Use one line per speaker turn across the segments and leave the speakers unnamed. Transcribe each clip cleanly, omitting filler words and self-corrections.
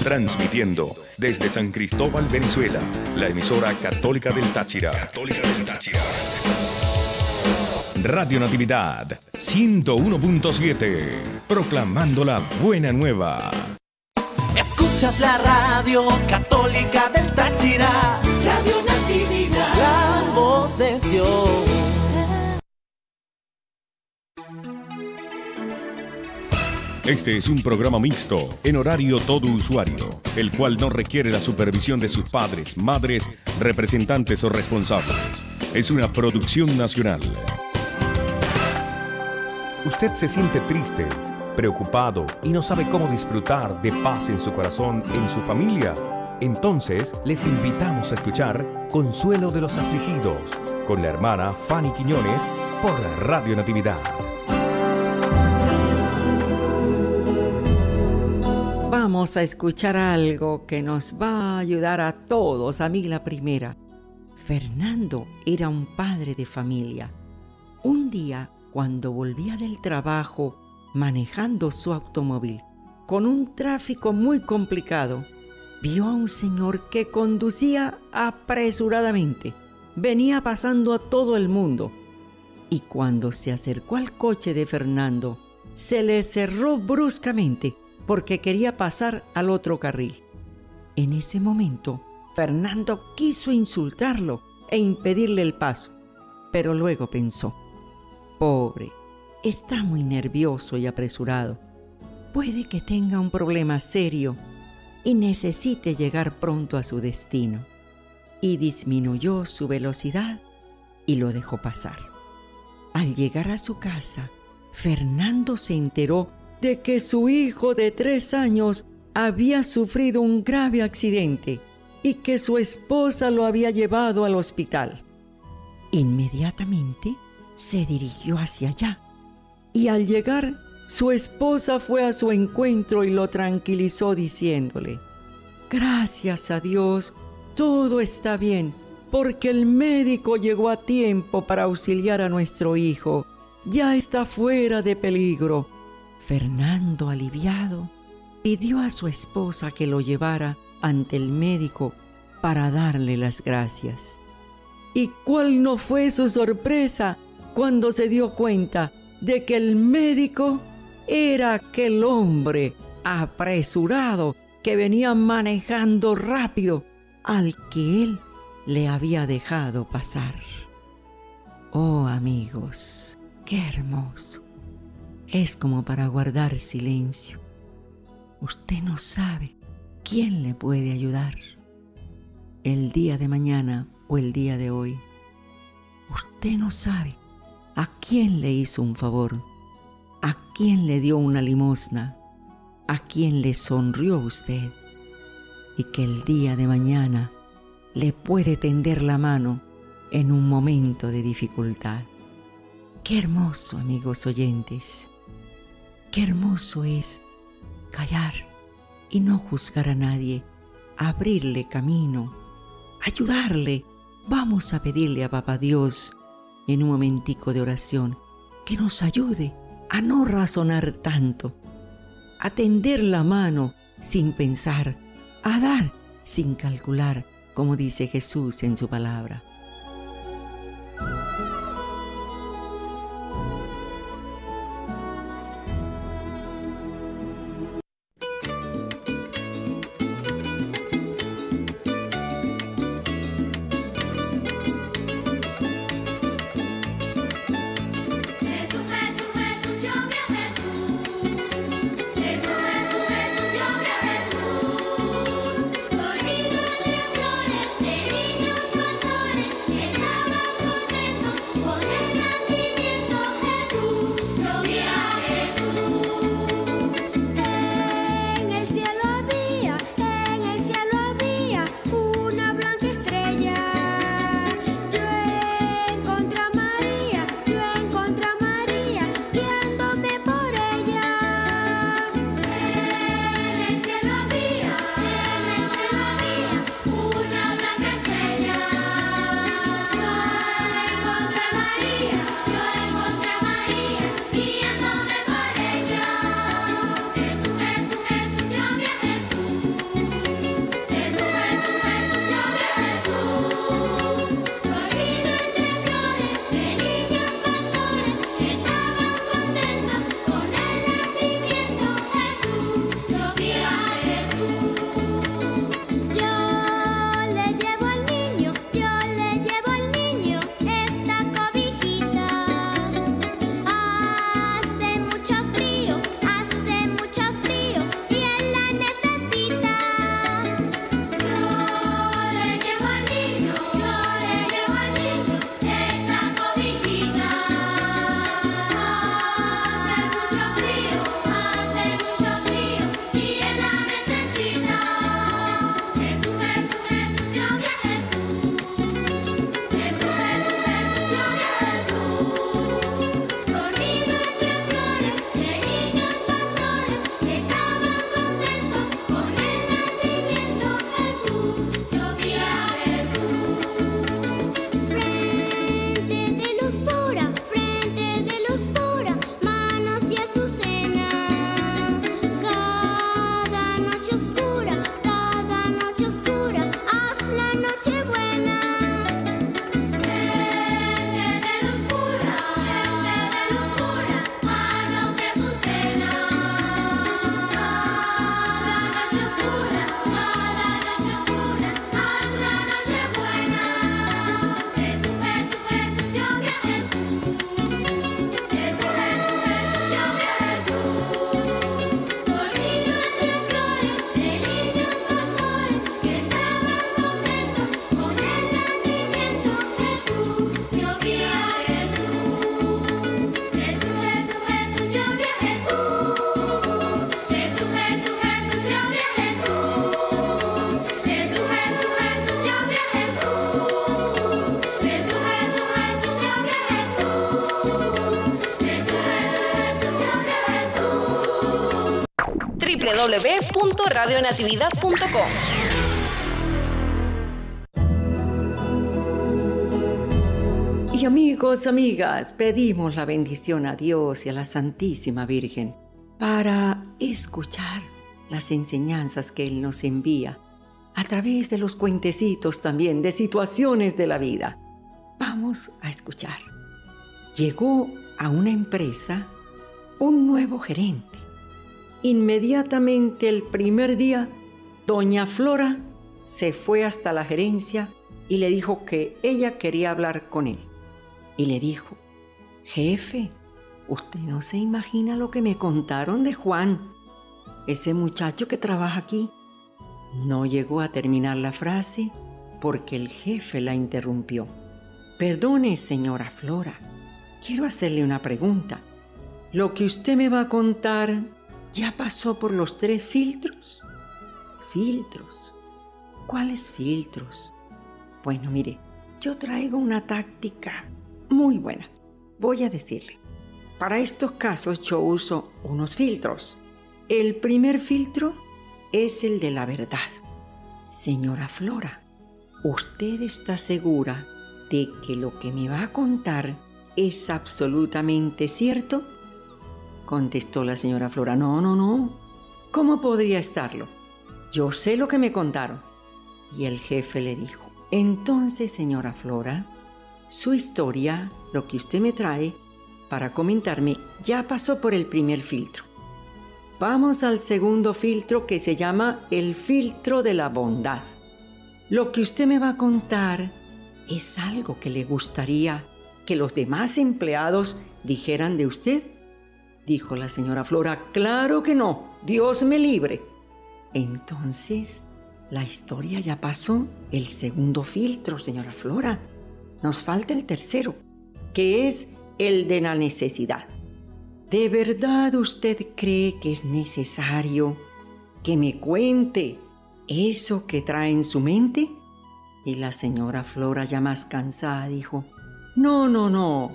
Transmitiendo desde San Cristóbal, Venezuela, la emisora Católica del Táchira. Radio Natividad 101.7, proclamando la buena nueva.
Escuchas la radio Católica del Táchira, Radio Natividad, la voz de Dios.
Este es un programa mixto, en horario todo usuario, el cual no requiere la supervisión de sus padres, madres, representantes o responsables. Es una producción nacional. ¿Usted se siente triste, preocupado y no sabe cómo disfrutar de paz en su corazón, en su familia? Entonces, les invitamos a escuchar Consuelo de los Afligidos, con la hermana Fanny Quiñones, por Radio Natividad.
Vamos a escuchar algo que nos va a ayudar a todos. A mí la primera. Fernando era un padre de familia. Un día, cuando volvía del trabajo manejando su automóvil, con un tráfico muy complicado, vio a un señor que conducía apresuradamente. Venía pasando a todo el mundo. Y cuando se acercó al coche de Fernando, se le cerró bruscamente porque quería pasar al otro carril. En ese momento, Fernando quiso insultarlo e impedirle el paso, pero luego pensó: pobre, está muy nervioso y apresurado. Puede que tenga un problema serio y necesite llegar pronto a su destino. Y disminuyó su velocidad y lo dejó pasar. Al llegar a su casa, Fernando se enteró de que su hijo de 3 años había sufrido un grave accidente y que su esposa lo había llevado al hospital. Inmediatamente se dirigió hacia allá y al llegar, su esposa fue a su encuentro y lo tranquilizó diciéndole: gracias a Dios, todo está bien, porque el médico llegó a tiempo para auxiliar a nuestro hijo. Ya está fuera de peligro. Fernando, aliviado, pidió a su esposa que lo llevara ante el médico para darle las gracias. ¿Y cuál no fue su sorpresa cuando se dio cuenta de que el médico era aquel hombre apresurado que venía manejando rápido al que él le había dejado pasar? Oh, amigos, qué hermoso. Es como para guardar silencio. Usted no sabe quién le puede ayudar el día de mañana o el día de hoy. Usted no sabe a quién le hizo un favor, a quién le dio una limosna, a quién le sonrió usted, y que el día de mañana le puede tender la mano en un momento de dificultad. Qué hermoso, amigos oyentes. Qué hermoso es callar y no juzgar a nadie, abrirle camino, ayudarle. Vamos a pedirle a Papá Dios en un momentico de oración que nos ayude a no razonar tanto, a tender la mano sin pensar, a dar sin calcular, como dice Jesús en su palabra.
www.radionatividad.com.
Y amigos, amigas, pedimos la bendición a Dios y a la Santísima Virgen para escuchar las enseñanzas que Él nos envía a través de los cuentecitos también, de situaciones de la vida. Vamos a escuchar. Llegó a una empresa un nuevo gerente. Inmediatamente el primer día, doña Flora se fue hasta la gerencia y le dijo que ella quería hablar con él. Y le dijo: jefe, usted no se imagina lo que me contaron de Juan, ese muchacho que trabaja aquí. No llegó a terminar la frase porque el jefe la interrumpió. Perdone, señora Flora, quiero hacerle una pregunta. ¿Lo que usted me va a contar ya pasó por los 3 filtros? ¿Filtros? ¿Cuáles filtros? Bueno, mire, yo traigo una táctica muy buena. Voy a decirle. Para estos casos yo uso unos filtros. El primer filtro es el de la verdad. Señora Flora, ¿usted está segura de que lo que me va a contar es absolutamente cierto? Contestó la señora Flora: no. ¿Cómo podría estarlo? Yo sé lo que me contaron. Y el jefe le dijo: entonces, señora Flora, su historia, lo que usted me trae para comentarme, ya pasó por el primer filtro. Vamos al segundo filtro, que se llama el filtro de la bondad. Lo que usted me va a contar es algo que le gustaría que los demás empleados dijeran de usted. Dijo la señora Flora: claro que no, Dios me libre. Entonces, la historia ya pasó el segundo filtro, señora Flora. Nos falta el tercero, que es el de la necesidad. ¿De verdad usted cree que es necesario que me cuente eso que trae en su mente? Y la señora Flora, ya más cansada, dijo: no,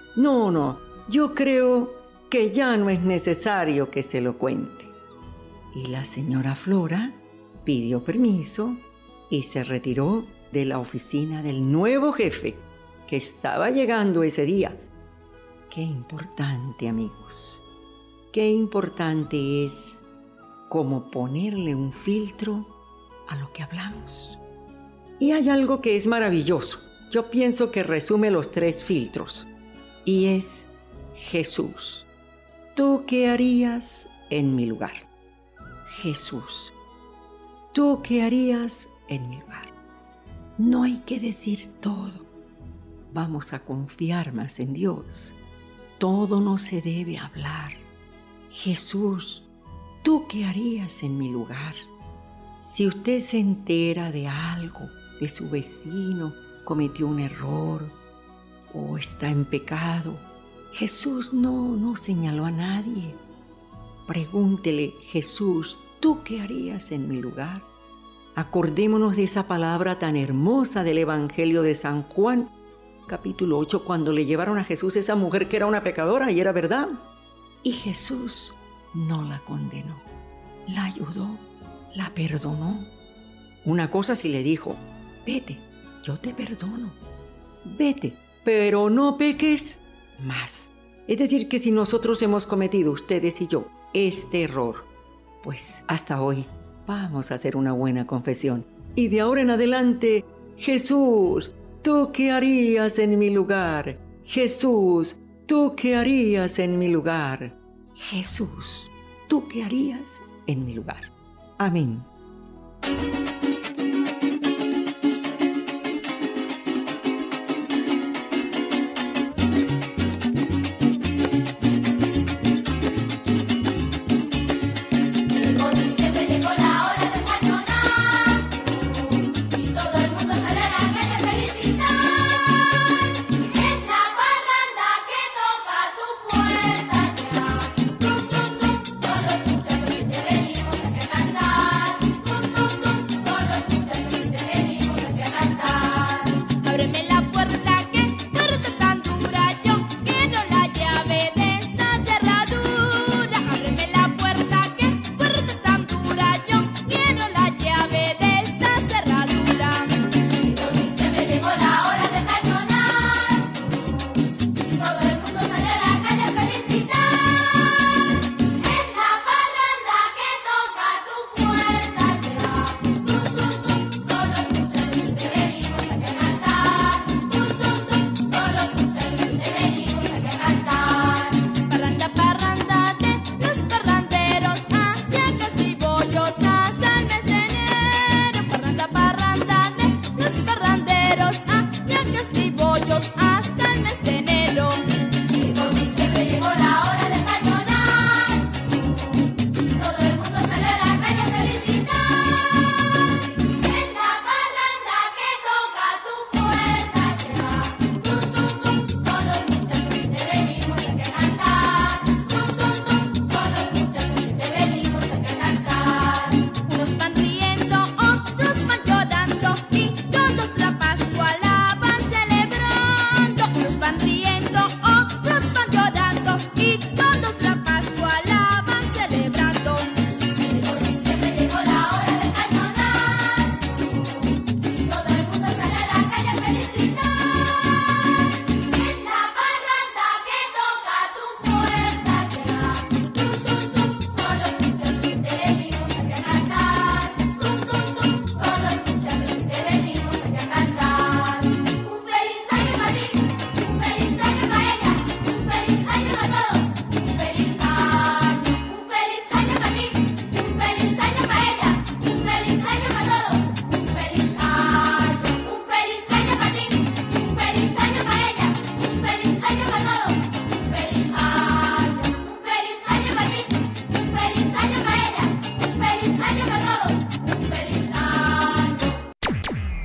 yo creo que ya no es necesario que se lo cuente. Y la señora Flora pidió permiso y se retiró de la oficina del nuevo jefe que estaba llegando ese día. Qué importante, amigos, qué importante es cómo ponerle un filtro a lo que hablamos. Y hay algo que es maravilloso. Yo pienso que resume los 3 filtros, y es Jesús. ¿Tú qué harías en mi lugar? Jesús, ¿tú qué harías en mi lugar? No hay que decir todo. Vamos a confiar más en Dios. Todo no se debe hablar. Jesús, ¿tú qué harías en mi lugar? Si usted se entera de algo, de su vecino, cometió un error o está en pecado, Jesús no señaló a nadie. Pregúntele: Jesús, ¿tú qué harías en mi lugar? Acordémonos de esa palabra tan hermosa del Evangelio de San Juan, capítulo 8, cuando le llevaron a Jesús esa mujer que era una pecadora, y era verdad. Y Jesús no la condenó, la ayudó, la perdonó. Una cosa sí le dijo: vete, yo te perdono, vete, pero no peques más. Es decir, que si nosotros hemos cometido, ustedes y yo, este error, pues hasta hoy vamos a hacer una buena confesión. Y de ahora en adelante: Jesús, ¿tú qué harías en mi lugar? Jesús, ¿tú qué harías en mi lugar? Jesús, ¿tú qué harías en mi lugar? Amén.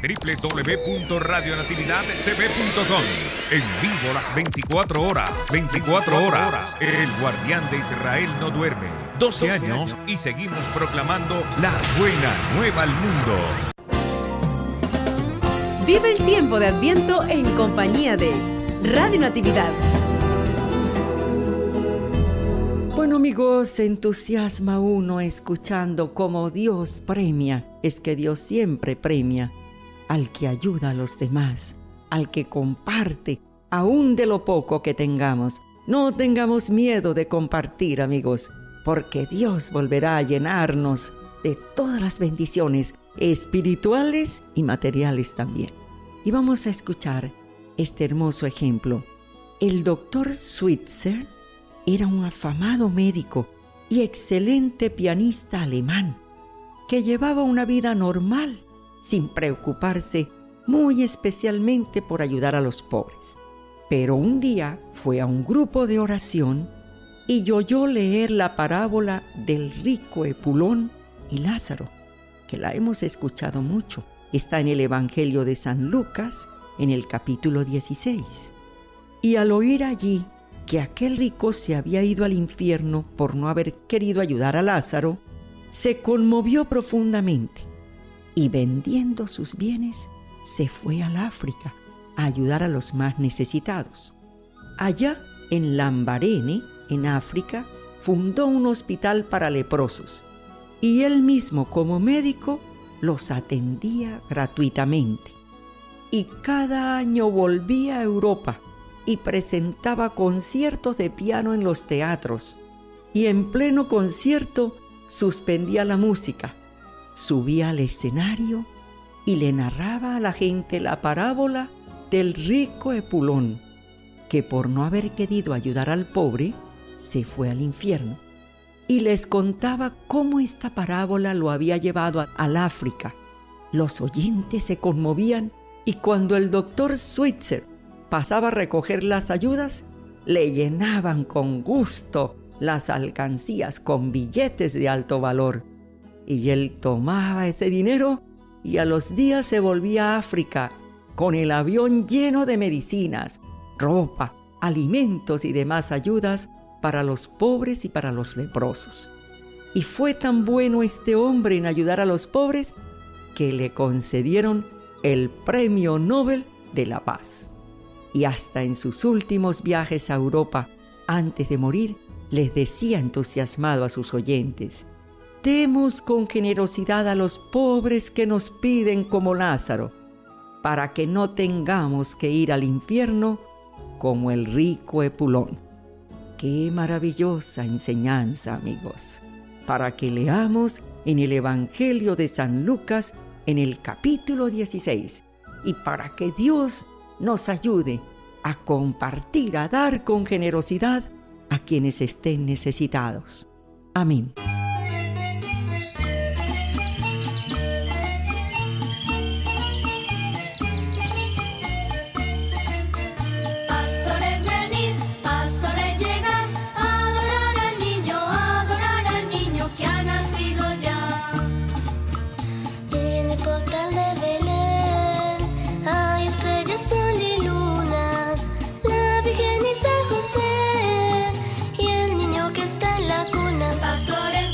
www.radionatividadtv.com. En vivo las 24 horas. 24 horas. El guardián de Israel no duerme. 12 años y seguimos proclamando la buena nueva al mundo.
Vive el tiempo de Adviento en compañía de Radio Natividad.
Bueno, amigos, se entusiasma uno escuchando cómo Dios premia. Es que Dios siempre premia al que ayuda a los demás, al que comparte, aún de lo poco que tengamos. No tengamos miedo de compartir, amigos, porque Dios volverá a llenarnos de todas las bendiciones espirituales y materiales también. Y vamos a escuchar este hermoso ejemplo. El doctor Switzer era un afamado médico y excelente pianista alemán que llevaba una vida normal sin preocuparse muy especialmente por ayudar a los pobres. Pero un día fue a un grupo de oración y oyó leer la parábola del rico Epulón y Lázaro, que la hemos escuchado mucho. Está en el Evangelio de San Lucas, en el capítulo 16. Y al oír allí que aquel rico se había ido al infierno por no haber querido ayudar a Lázaro, se conmovió profundamente y vendiendo sus bienes se fue al África a ayudar a los más necesitados. Allá en Lambarene, en África, fundó un hospital para leprosos y él mismo como médico los atendía gratuitamente. Y cada año volvía a Europa y presentaba conciertos de piano en los teatros. Y en pleno concierto suspendía la música, subía al escenario y le narraba a la gente la parábola del rico Epulón, que por no haber querido ayudar al pobre, se fue al infierno. Y les contaba cómo esta parábola lo había llevado al África. Los oyentes se conmovían y cuando el doctor Switzer pasaba a recoger las ayudas, le llenaban con gusto las alcancías con billetes de alto valor. Y él tomaba ese dinero y a los días se volvía a África con el avión lleno de medicinas, ropa, alimentos y demás ayudas para los pobres y para los leprosos. Y fue tan bueno este hombre en ayudar a los pobres que le concedieron el Premio Nobel de la Paz. Y hasta en sus últimos viajes a Europa, antes de morir, les decía entusiasmado a sus oyentes: demos con generosidad a los pobres que nos piden como Lázaro, para que no tengamos que ir al infierno como el rico Epulón. ¡Qué maravillosa enseñanza, amigos! Para que leamos en el Evangelio de San Lucas, en el capítulo 16, y para que Dios nos ayude a compartir, a dar con generosidad a quienes estén necesitados. Amén.
Pastores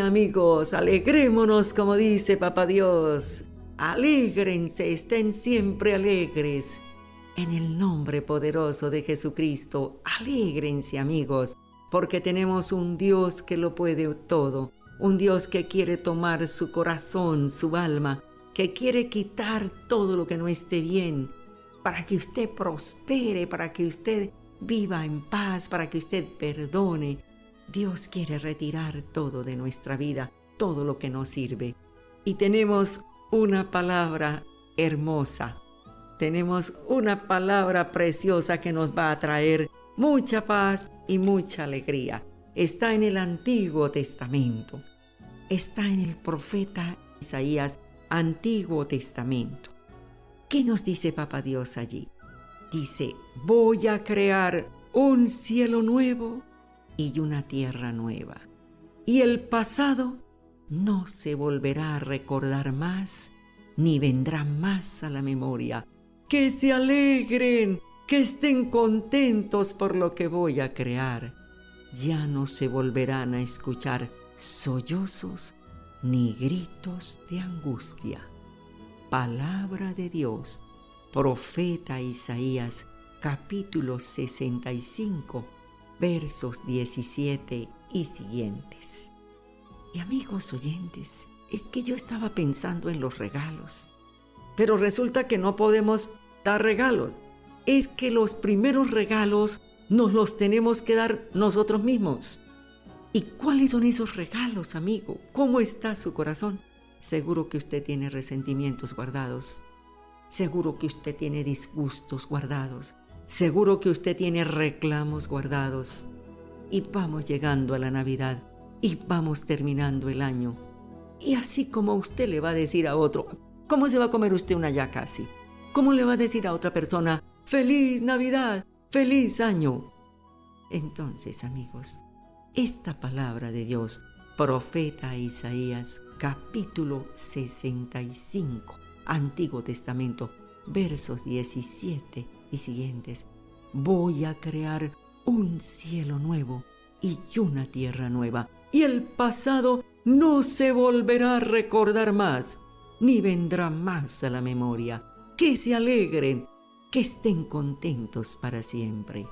amigos, alegrémonos como dice Papá Dios. Alégrense, estén siempre alegres. En el nombre poderoso de Jesucristo, alégrense amigos, porque tenemos un Dios que lo puede todo, un Dios que quiere tomar su corazón, su alma, que quiere quitar todo lo que no esté bien, para que usted prospere, para que usted viva en paz, para que usted perdone. Dios quiere retirar todo de nuestra vida, todo lo que nos sirve. Y tenemos una palabra hermosa. Tenemos una palabra preciosa que nos va a traer mucha paz y mucha alegría. Está en el Antiguo Testamento. Está en el profeta Isaías, Antiguo Testamento. ¿Qué nos dice Papá Dios allí? Dice, voy a crear un cielo nuevo y una tierra nueva. Y el pasado no se volverá a recordar más, ni vendrá más a la memoria. Que se alegren, que estén contentos por lo que voy a crear. Ya no se volverán a escuchar sollozos ni gritos de angustia. Palabra de Dios, profeta Isaías, capítulo 65, versos 17 y siguientes. Y amigos oyentes, es que yo estaba pensando en los regalos, pero resulta que no podemos dar regalos. Es que los primeros regalos nos los tenemos que dar nosotros mismos. ¿Y cuáles son esos regalos, amigo? ¿Cómo está su corazón? Seguro que usted tiene resentimientos guardados. Seguro que usted tiene disgustos guardados. Seguro que usted tiene reclamos guardados. Y vamos llegando a la Navidad y vamos terminando el año. Y así como usted le va a decir a otro, ¿cómo se va a comer usted una ya casi? ¿Cómo le va a decir a otra persona, ¡Feliz Navidad! ¡Feliz año! Entonces, amigos, esta palabra de Dios, profeta Isaías, capítulo 65, Antiguo Testamento, versos 17 y siguientes. Voy a crear un cielo nuevo y una tierra nueva, y el pasado no se volverá a recordar más, ni vendrá más a la memoria. Que se alegren, que estén contentos para siempre.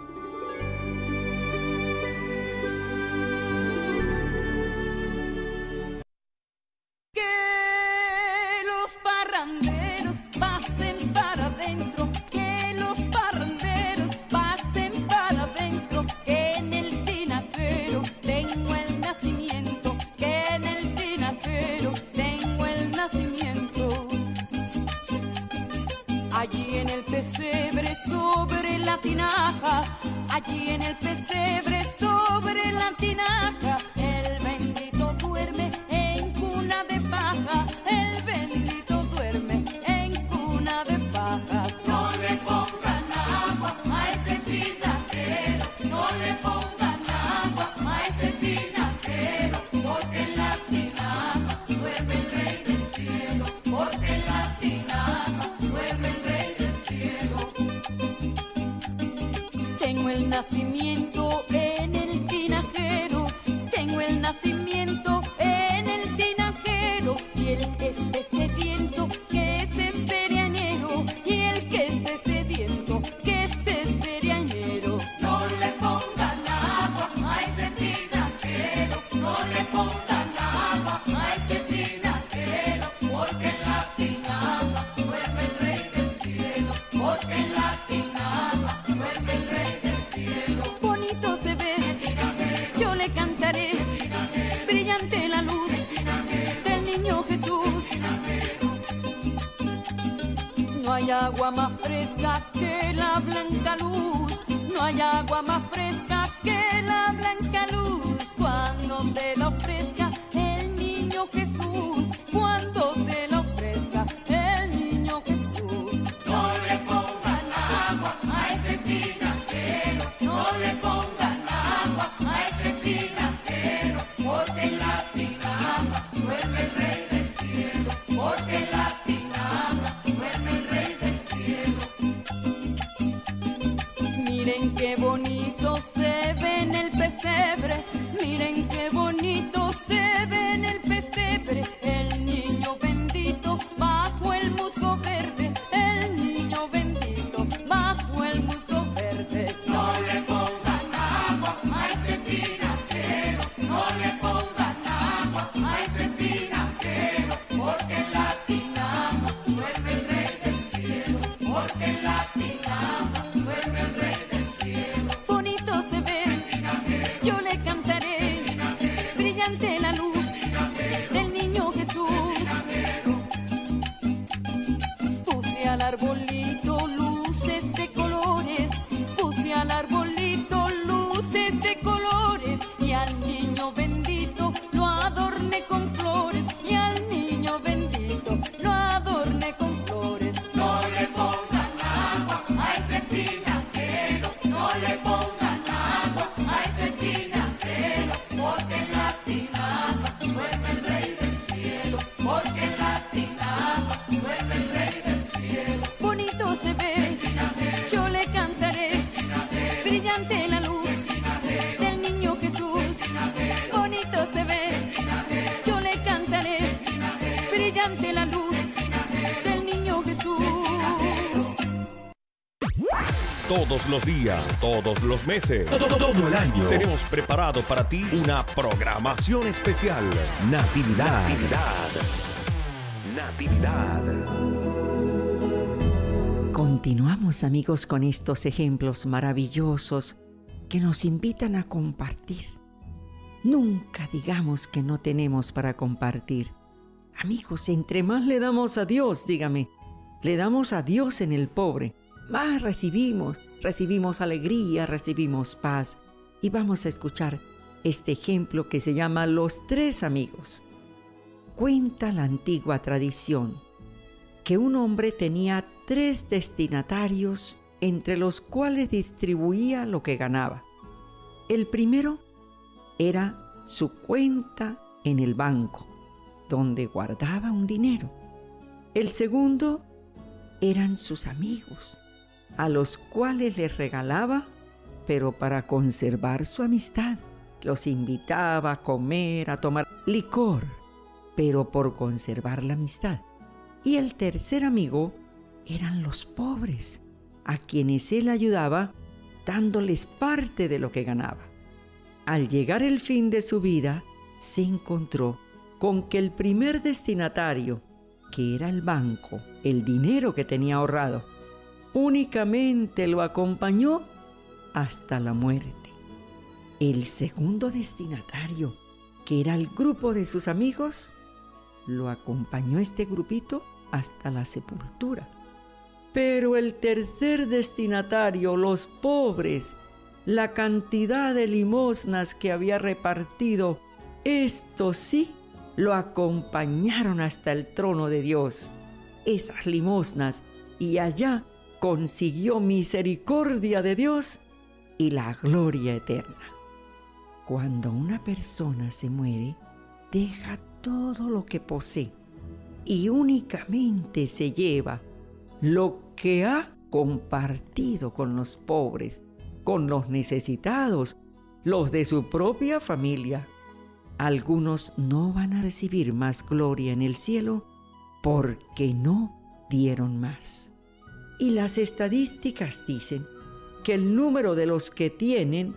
Allí en el pesebre sobre la tinaja, allí en el pesebre sobre la tinaja, el bendito duerme en cuna de paja, el bendito duerme en cuna de paja. No le pongan agua a ese tinajero, no le pongan agua a ese tinajero, porque en la tinaja duerme el rey del cielo, porque en la tinaja duerme el rey del cielo. Tengo el nacimiento en el tinajero, tengo el nacimiento en el tinajero, y el que esté sediento, que se espere a enero, y el que esté sediento, que se espere a enero. No le pongan agua a ese tinajero, no le pongan agua a ese tinajero, porque en la tinaja duerme el rey del cielo, porque en la tinaja duerme el rey del cielo. Bonito se ve, yo le cantaré, brillante la luz del niño Jesús. No hay agua más fresca que la blanca luz, no hay agua más fresca que la blanca luz, cuando te la ofrezca el niño Jesús, cuando te la ofrezca el niño Jesús. No le pongan agua a ese tinajero, no le pongan agua a ese tinajero, porque en la tinaja duerme el rey del cielo, porque en la tinaja duerme el rey del cielo. Miren qué bonito se ve en el pesebre, miren qué bonito se ve porque en la tinada duerme el rey del cielo. Bonito se ve, yo le cantaré, brillante la luz del niño Jesús. Puse al arbolito luces de colores, puse al arbolito luces de colores, y al niño bendito lo adorné con flores, y al niño bendito lo adorné con flores. No le pongan agua a ese tinajero, no le pongan agua a ese tinajero, porque en la tinada duerme el rey del cielo, porque en la tinada duerme el rey del cielo. Bonito se ve, yo le cantaré, brillante la luz del niño Jesús. Bonito se ve, yo le cantaré, brillante la luz del niño Jesús.
Todos los días, todos los meses, todo el año, tenemos preparado para ti una programación especial. Natividad.
Continuamos, amigos, con estos ejemplos maravillosos que nos invitan a compartir. Nunca digamos que no tenemos para compartir. Amigos, entre más le damos a Dios, dígame, le damos a Dios en el pobre, más recibimos alegría, recibimos paz. Y vamos a escuchar este ejemplo que se llama Los Tres Amigos. Cuenta la antigua tradición que un hombre tenía 3 destinatarios entre los cuales distribuía lo que ganaba. El primero era su cuenta en el banco, donde guardaba un dinero. El segundo eran sus amigos, a los cuales les regalaba, pero para conservar su amistad. Los invitaba a comer, a tomar licor, pero por conservar la amistad. Y el tercer amigo eran los pobres, a quienes él ayudaba dándoles parte de lo que ganaba. Al llegar el fin de su vida, se encontró con que el primer destinatario, que era el banco, el dinero que tenía ahorrado, únicamente lo acompañó hasta la muerte. El segundo destinatario, que era el grupo de sus amigos, lo acompañó este grupito hasta la sepultura. Pero el tercer destinatario, los pobres, la cantidad de limosnas que había repartido, estos sí lo acompañaron hasta el trono de Dios, esas limosnas, y allá consiguió misericordia de Dios y la gloria eterna. Cuando una persona se muere, deja todo lo que posee y únicamente se lleva lo que ha compartido con los pobres, con los necesitados, los de su propia familia. Algunos no van a recibir más gloria en el cielo porque no dieron más. Y las estadísticas dicen que el número de los que tienen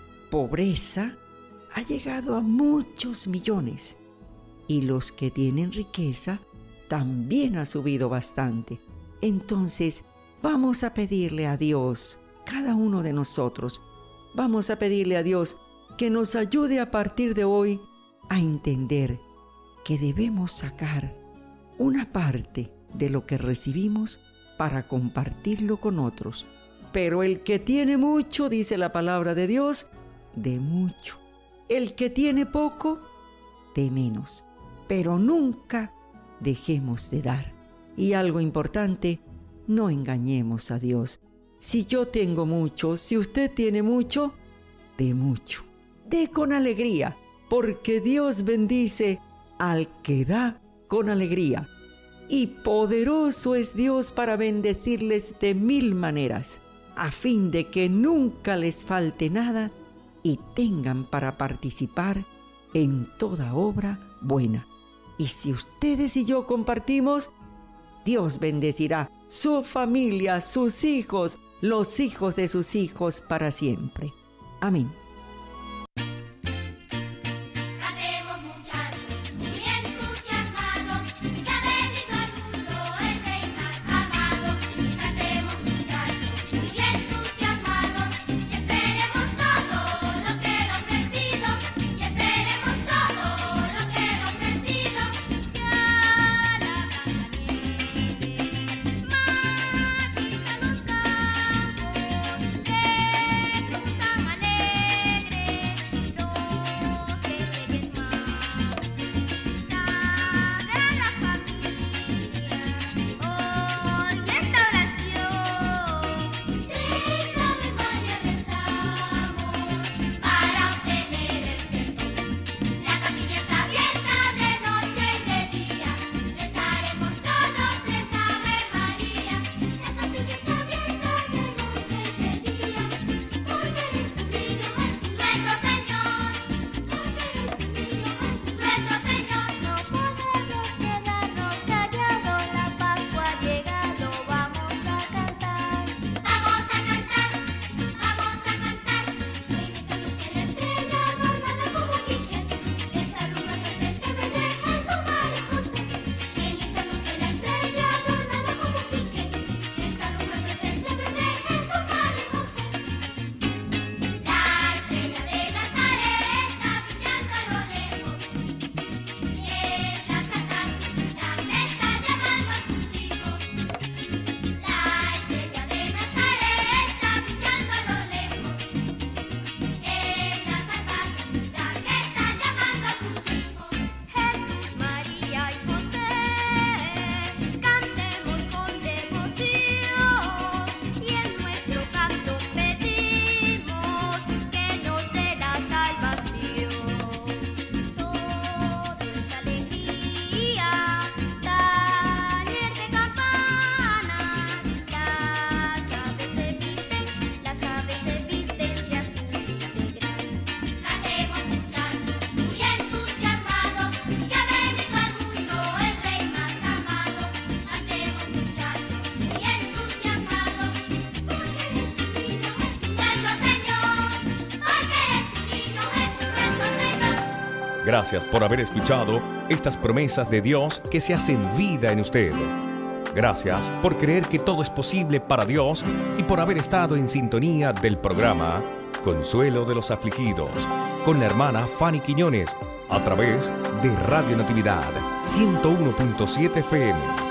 pobreza ha llegado a muchos millones, y los que tienen riqueza también ha subido bastante. Entonces, vamos a pedirle a Dios, cada uno de nosotros, vamos a pedirle a Dios que nos ayude a partir de hoy a entender que debemos sacar una parte de lo que recibimos para compartirlo con otros. Pero el que tiene mucho, dice la palabra de Dios, de mucho. El que tiene poco, de menos. Pero nunca dejemos de dar. Y algo importante, no engañemos a Dios. Si yo tengo mucho, si usted tiene mucho, dé mucho. Dé con alegría, porque Dios bendice al que da con alegría. Y poderoso es Dios para bendecirles de 1000 maneras, a fin de que nunca les falte nada y tengan para participar en toda obra buena. Y si ustedes y yo compartimos, Dios bendecirá su familia, sus hijos, los hijos de sus hijos para siempre. Amén.
Cantemos muchachos, muy entusiasmados, que ha venido al mundo el rey más amado. Cantemos
Gracias por haber escuchado estas promesas de Dios que se hacen vida en usted. Gracias por creer que todo es posible para Dios y por haber estado en sintonía del programa Consuelo de los Afligidos con la hermana Fanny Quiñones a través de Radio Natividad 101.7 FM.